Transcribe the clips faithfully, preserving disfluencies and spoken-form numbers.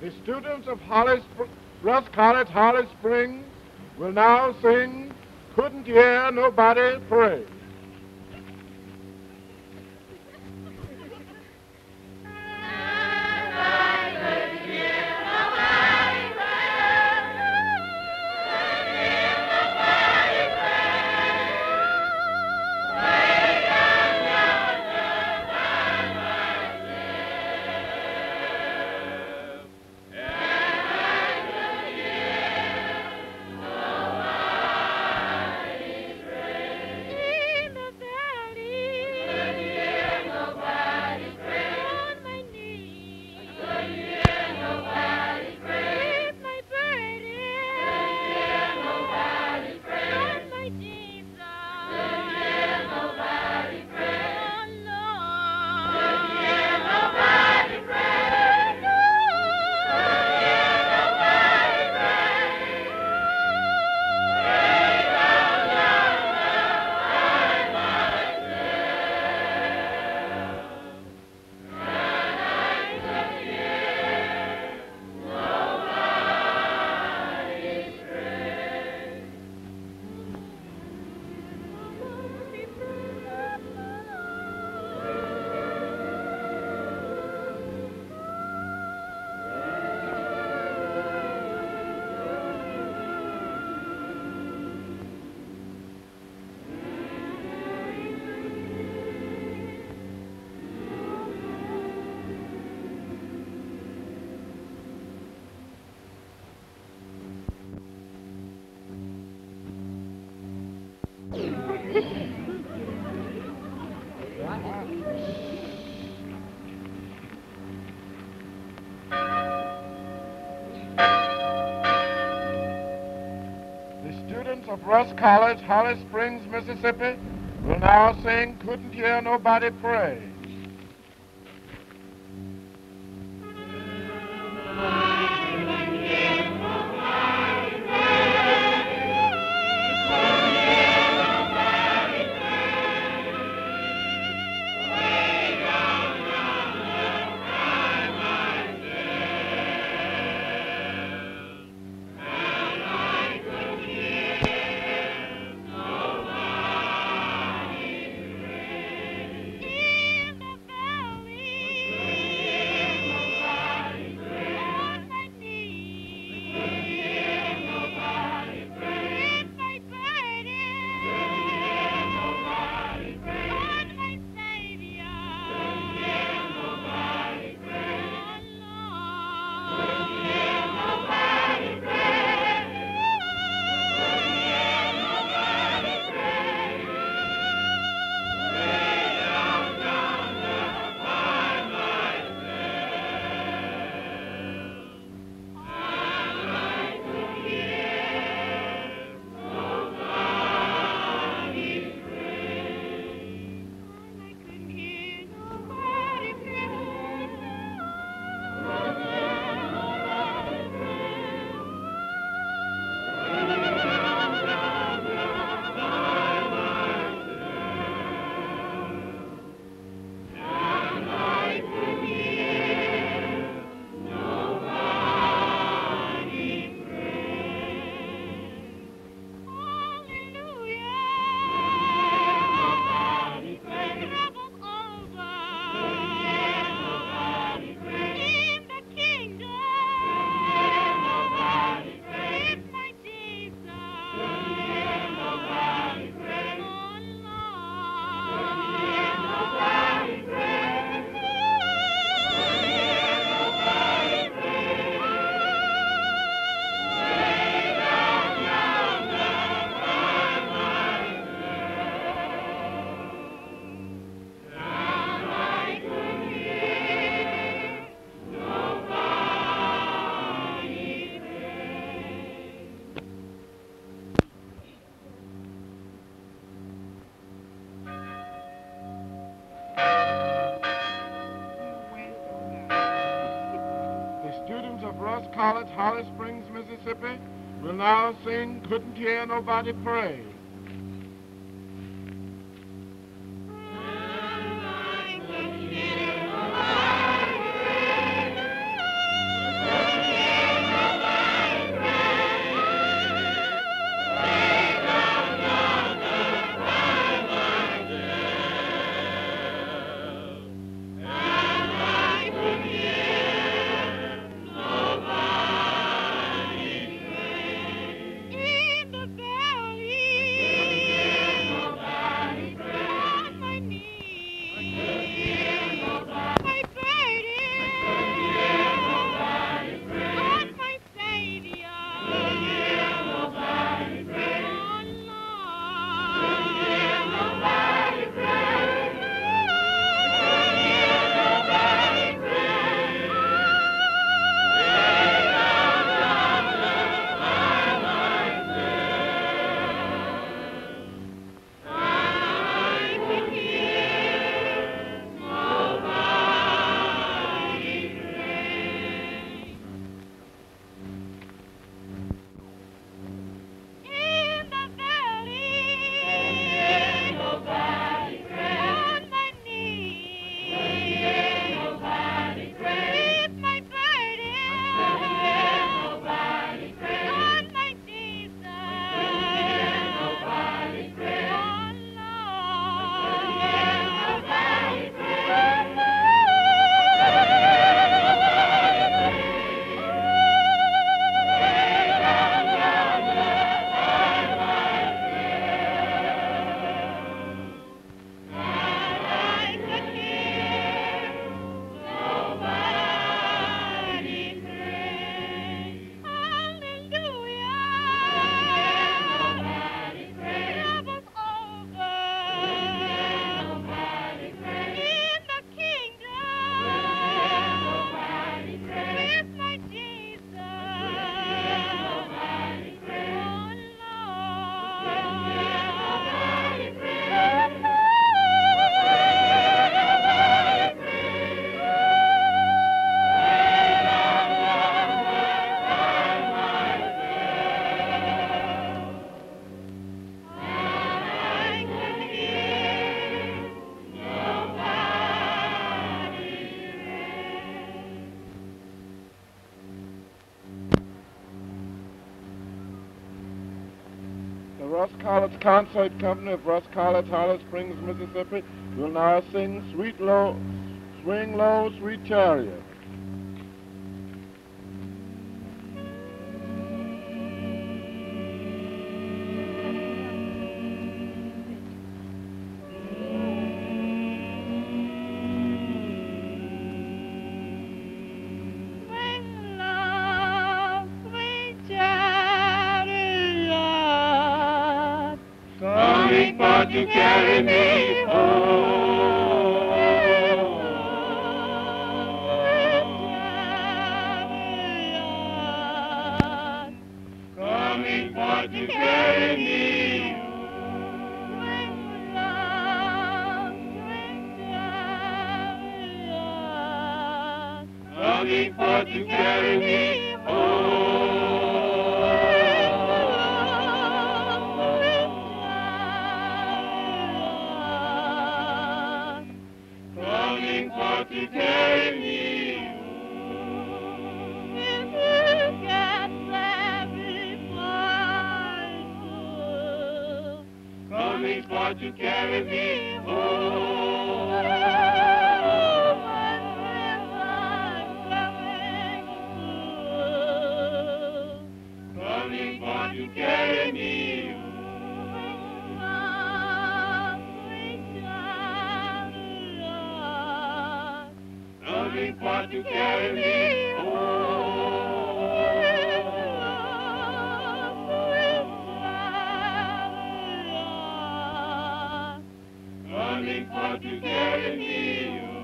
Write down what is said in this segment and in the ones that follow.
The students of Holly Sp- Russ College, Holly Springs, will now sing Couldn't Hear Nobody Pray. Of Russ College, Holly Springs, Mississippi, will now sing Couldn't Hear Nobody Pray. College, Holly Springs, Mississippi, will now sing Couldn't Hear Nobody Pray. Thank you. The Russ College Concert Company of Russ College, Holly Springs, Mississippi, will now sing Sweet Low, Swing Low, Sweet Chariot. To carry me home, coming for to carry me home, coming for to carry me home. To carry me home. If you can let me fly, coming for to carry me home. Coming for to carry me home. Coming for to carry me home. Coming for to carry me home.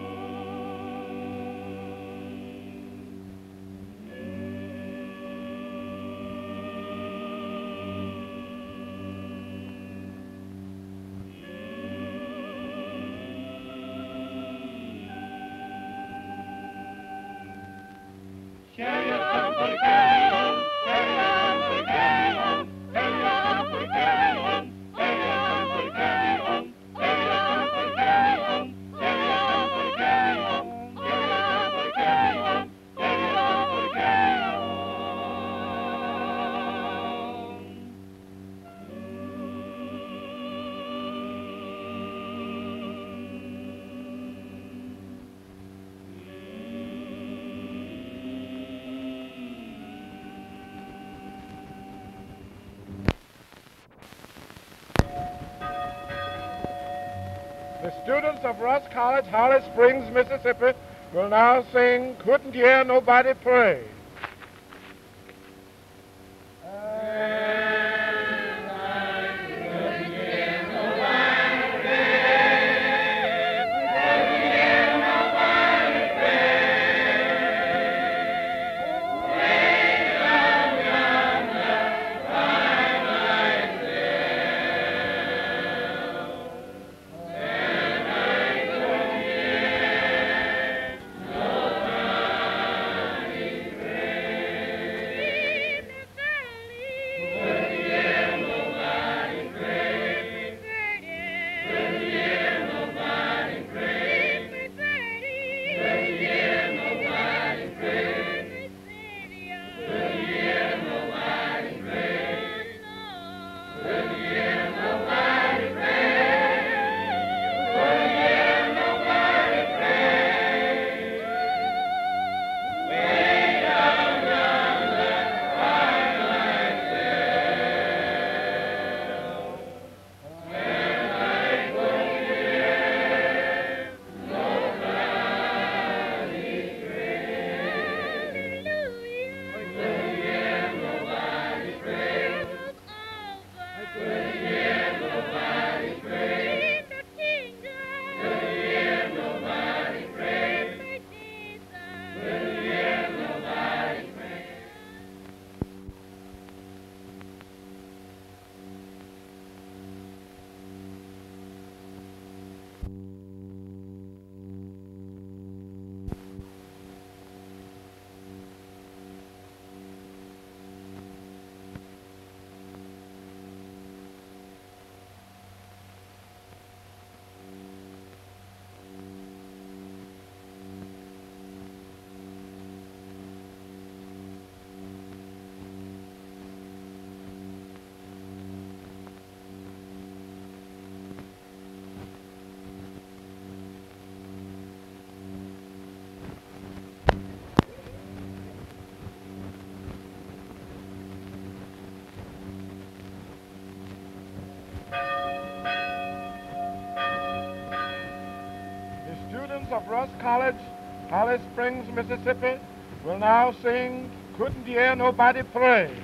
Carry us home, for carry home, carry us home, for carry home, carry us home, for carry home, carry us home, for carry home, carry us home, for carry home, carry us home, for carry home, carry us home, for carry home, carry us home, for carry home. The students of Russ College, Holly Springs, Mississippi, will now sing Couldn't Hear Nobody Pray. Pray. of Russ College, Holly Springs, Mississippi, will now sing Couldn't You Hear Nobody Pray?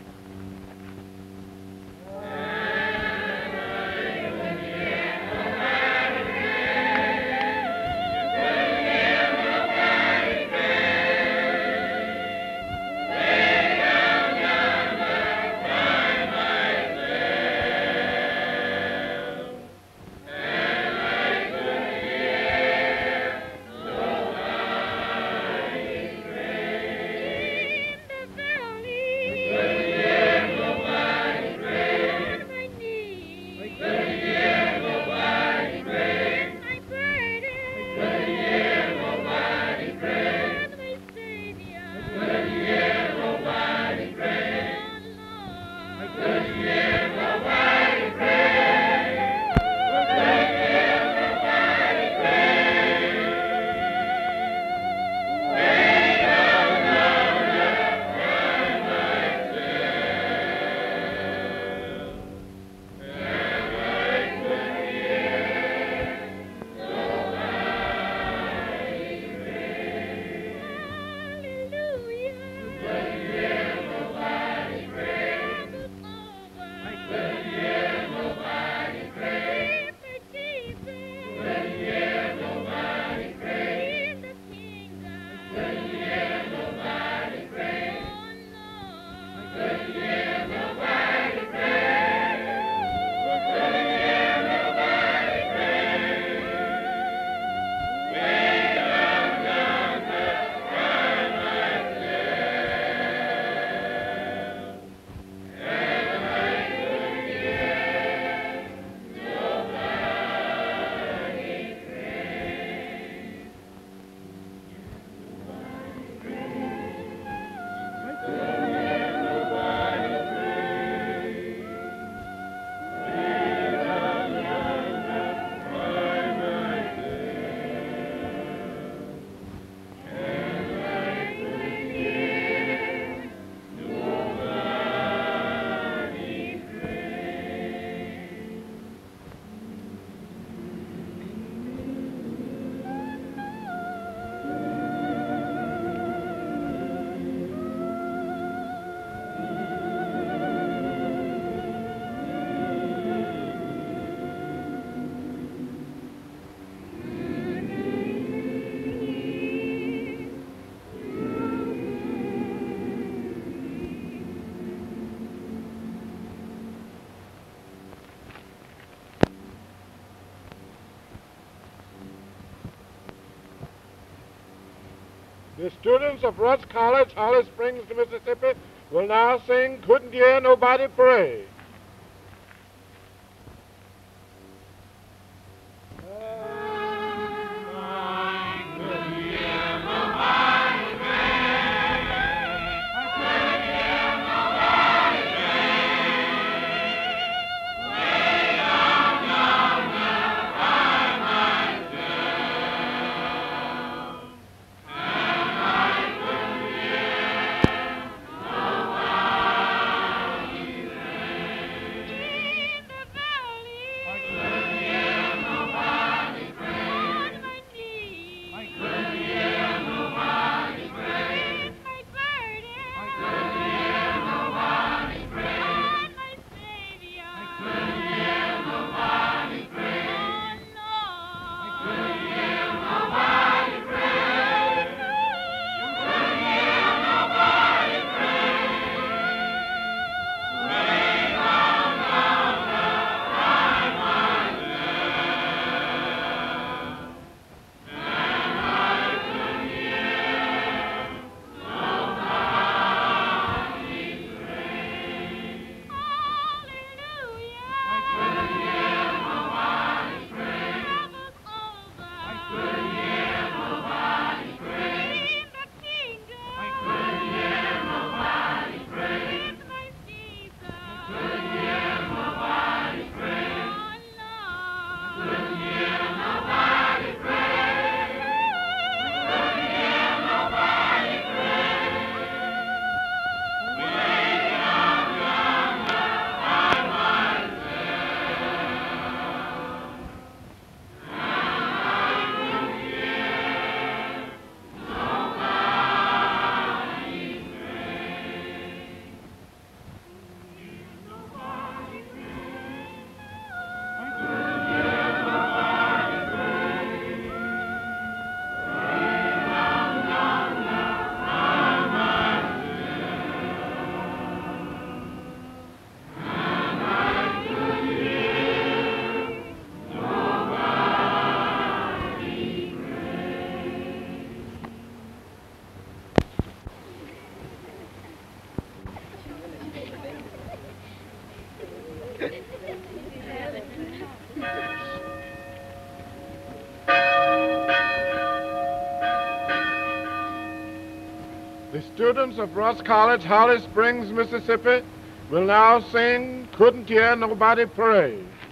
The students of Russ College, Holly Springs, Mississippi, will now sing Couldn't You Hear Nobody Pray? The students of Russ College, Holly Springs, Mississippi, will now sing Couldn't Hear Nobody Pray.